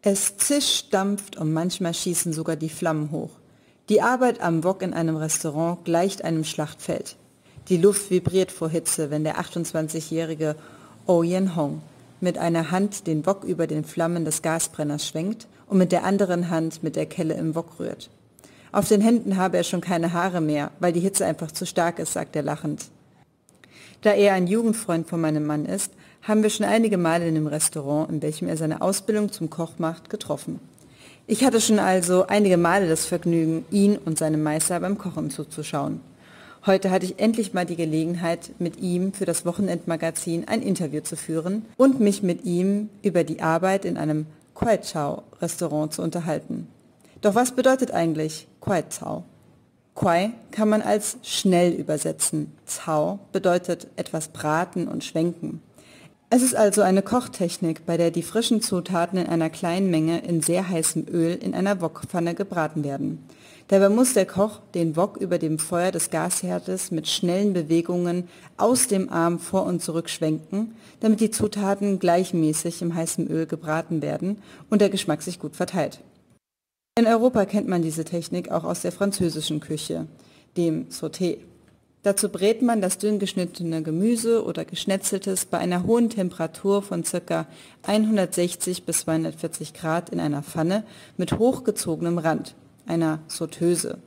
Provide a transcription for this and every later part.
Es zischt, dampft und manchmal schießen sogar die Flammen hoch. Die Arbeit am Wok in einem Restaurant gleicht einem Schlachtfeld. Die Luft vibriert vor Hitze, wenn der 28-jährige Oh Yen-hong mit einer Hand den Wok über den Flammen des Gasbrenners schwenkt und mit der anderen Hand mit der Kelle im Wok rührt. Auf den Händen habe er schon keine Haare mehr, weil die Hitze einfach zu stark ist, sagt er lachend. Da er ein Jugendfreund von meinem Mann ist, haben wir schon einige Male in dem Restaurant, in welchem er seine Ausbildung zum Koch macht, getroffen. Ich hatte schon also einige Male das Vergnügen, ihn und seinem Meister beim Kochen zuzuschauen. Heute hatte ich endlich mal die Gelegenheit, mit ihm für das Wochenendmagazin ein Interview zu führen und mich mit ihm über die Arbeit in einem Kwai Chao Restaurant zu unterhalten. Doch was bedeutet eigentlich Kwai Chao? Kwai kann man als schnell übersetzen. Cao bedeutet etwas braten und schwenken. Es ist also eine Kochtechnik, bei der die frischen Zutaten in einer kleinen Menge in sehr heißem Öl in einer Wokpfanne gebraten werden. Dabei muss der Koch den Wok über dem Feuer des Gasherdes mit schnellen Bewegungen aus dem Arm vor und zurück schwenken, damit die Zutaten gleichmäßig im heißen Öl gebraten werden und der Geschmack sich gut verteilt. In Europa kennt man diese Technik auch aus der französischen Küche, dem Sauté. Dazu brät man das dünn geschnittene Gemüse oder Geschnetzeltes bei einer hohen Temperatur von ca. 160 bis 240 Grad in einer Pfanne mit hochgezogenem Rand, einer Sauteuse.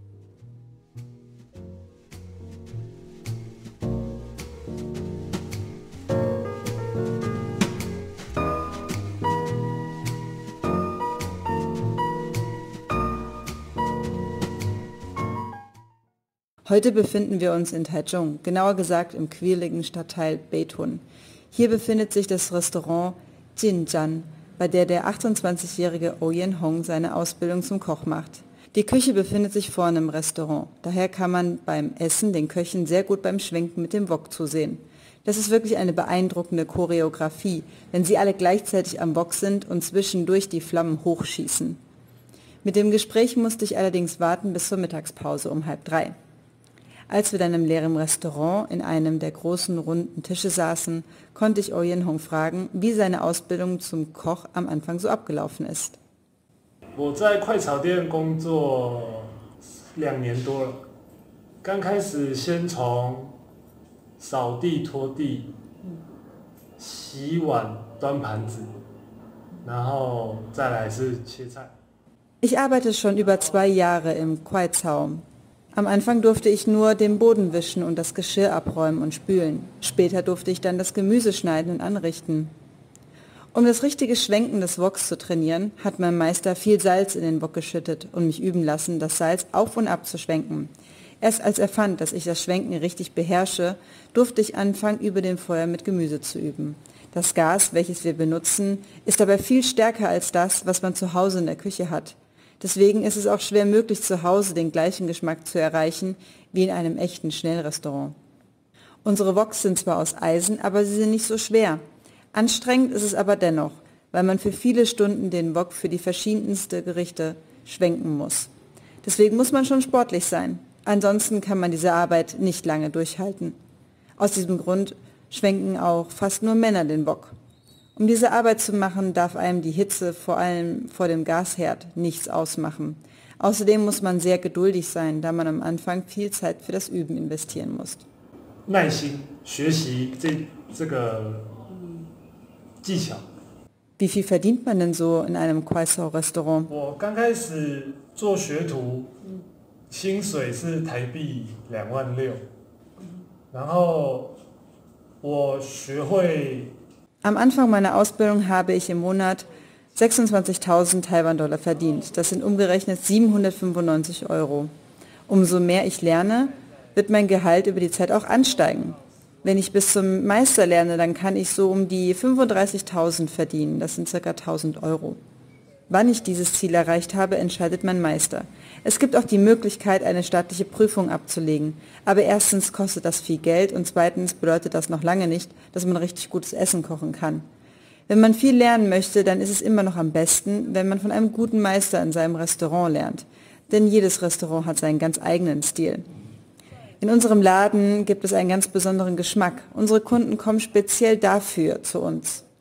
Heute befinden wir uns in Taichung, genauer gesagt im quirligen Stadtteil Beitun. Hier befindet sich das Restaurant Jinjan, bei der 28-jährige Oh Yen-hong seine Ausbildung zum Koch macht. Die Küche befindet sich vorne im Restaurant, daher kann man beim Essen den Köchen sehr gut beim Schwenken mit dem Wok zusehen. Das ist wirklich eine beeindruckende Choreografie, wenn sie alle gleichzeitig am Wok sind und zwischendurch die Flammen hochschießen. Mit dem Gespräch musste ich allerdings warten bis zur Mittagspause um 2:30. Als wir dann im leeren Restaurant in einem der großen runden Tische saßen, konnte ich Oh Yen-hong fragen, wie seine Ausbildung zum Koch am Anfang so abgelaufen ist. 我在快炒店工作2年多了，刚开始先从扫地、拖地、洗碗、端盘子，然后再来是切菜。 Ich arbeite schon über 2 Jahre im Kwai Chao. Am Anfang durfte ich nur den Boden wischen und das Geschirr abräumen und spülen. Später durfte ich dann das Gemüse schneiden und anrichten. Um das richtige Schwenken des Woks zu trainieren, hat mein Meister viel Salz in den Wok geschüttet und mich üben lassen, das Salz auf und ab zu schwenken. Erst als er fand, dass ich das Schwenken richtig beherrsche, durfte ich anfangen, über dem Feuer mit Gemüse zu üben. Das Gas, welches wir benutzen, ist dabei viel stärker als das, was man zu Hause in der Küche hat. Deswegen ist es auch schwer möglich, zu Hause den gleichen Geschmack zu erreichen wie in einem echten Schnellrestaurant. Unsere Woks sind zwar aus Eisen, aber sie sind nicht so schwer. Anstrengend ist es aber dennoch, weil man für viele Stunden den Wok für die verschiedensten Gerichte schwenken muss. Deswegen muss man schon sportlich sein. Ansonsten kann man diese Arbeit nicht lange durchhalten. Aus diesem Grund schwenken auch fast nur Männer den Wok. Um diese Arbeit zu machen, darf einem die Hitze, vor allem vor dem Gasherd, nichts ausmachen. Außerdem muss man sehr geduldig sein, da man am Anfang viel Zeit für das Üben investieren muss. 耐心学习这个技巧。 Wie viel verdient man denn so in einem Kwai Chao Restaurant? 我刚开始做学徒，薪水是台币26000，然后我学会。 Am Anfang meiner Ausbildung habe ich im Monat 26.000 Taiwan-Dollar verdient. Das sind umgerechnet 795 Euro. Umso mehr ich lerne, wird mein Gehalt über die Zeit auch ansteigen. Wenn ich bis zum Meister lerne, dann kann ich so um die 35.000 verdienen. Das sind ca. 1.000 Euro. Wann ich dieses Ziel erreicht habe, entscheidet mein Meister. Es gibt auch die Möglichkeit, eine staatliche Prüfung abzulegen. Aber erstens kostet das viel Geld und zweitens bedeutet das noch lange nicht, dass man richtig gutes Essen kochen kann. Wenn man viel lernen möchte, dann ist es immer noch am besten, wenn man von einem guten Meister in seinem Restaurant lernt. Denn jedes Restaurant hat seinen ganz eigenen Stil. In unserem Laden gibt es einen ganz besonderen Geschmack. Unsere Kunden kommen speziell dafür zu uns.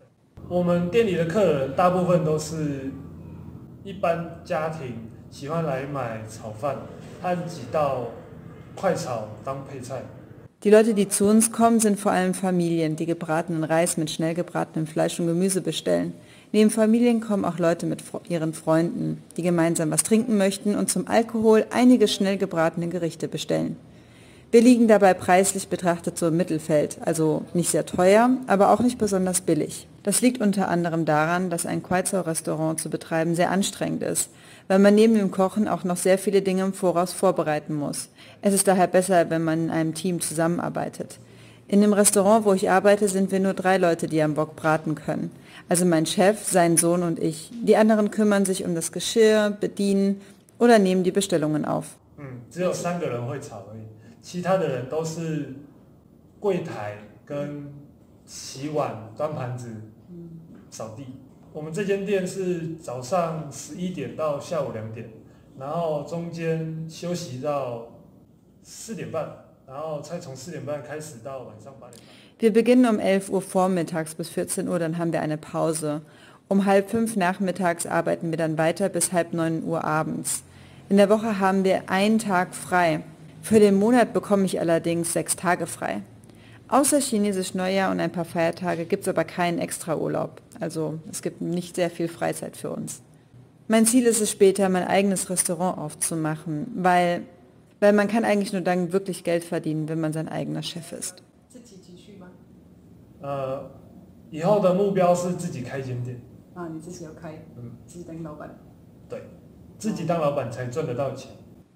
我们店里的客人大部分都是一般家庭，喜欢来买炒饭和几道快炒当配菜。 Die Leute, die zu uns kommen, sind vor allem Familien, die gebratenen Reis mit schnell gebratenem Fleisch und Gemüse bestellen. Neben Familien kommen auch Leute mit ihren Freunden, die gemeinsam was trinken möchten und zum Alkohol einige schnell gebratene Gerichte bestellen. Wir liegen dabei preislich betrachtet so im Mittelfeld, also nicht sehr teuer, aber auch nicht besonders billig. Das liegt unter anderem daran, dass ein Kuaizhou-Restaurant zu betreiben sehr anstrengend ist, weil man neben dem Kochen auch noch sehr viele Dinge im Voraus vorbereiten muss. Es ist daher besser, wenn man in einem Team zusammenarbeitet. In dem Restaurant, wo ich arbeite, sind wir nur 3 Leute, die am Wok braten können. Also mein Chef, sein Sohn und ich. Die anderen kümmern sich um das Geschirr, bedienen oder nehmen die Bestellungen auf. 只有3个人会炒而已，其他的人都是柜台跟洗碗、端盘子、扫地。我们这间店是早上11点到下午2点，然后中间休息到4点半，然后再从4点半开始到晚上8点半。 Wir beginnen um 11 Uhr vormittags bis 14 Uhr, dann haben wir eine Pause. Um 4:30 nachmittags arbeiten wir dann weiter bis 8:30 Uhr abends. In der Woche haben wir einen Tag frei. Für den Monat bekomme ich allerdings 6 Tage frei. Außer Chinesisch Neujahr und ein paar Feiertage gibt es aber keinen Extraurlaub. Also es gibt nicht sehr viel Freizeit für uns. Mein Ziel ist es später, mein eigenes Restaurant aufzumachen, weil man kann eigentlich nur dann wirklich Geld verdienen, wenn man sein eigener Chef ist. 以后的目标是自己开间店。 你自己要开，自己当老板。 对，自己当老板才赚得到钱。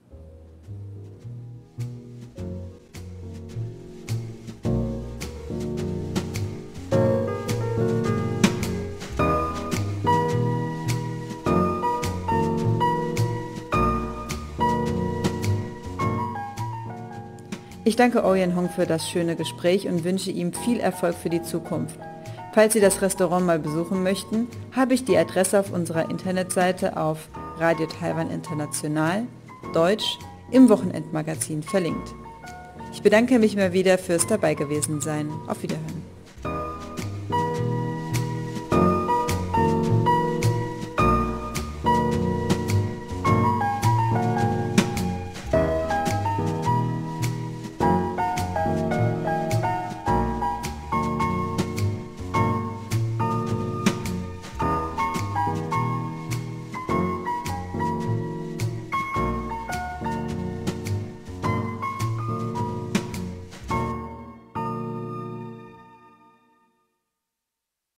Ich danke Oyen Hong für das schöne Gespräch und wünsche ihm viel Erfolg für die Zukunft. Falls Sie das Restaurant mal besuchen möchten, habe ich die Adresse auf unserer Internetseite auf Radio Taiwan International, Deutsch, im Wochenendmagazin verlinkt. Ich bedanke mich mal wieder fürs Dabeigewesen sein. Auf Wiederhören.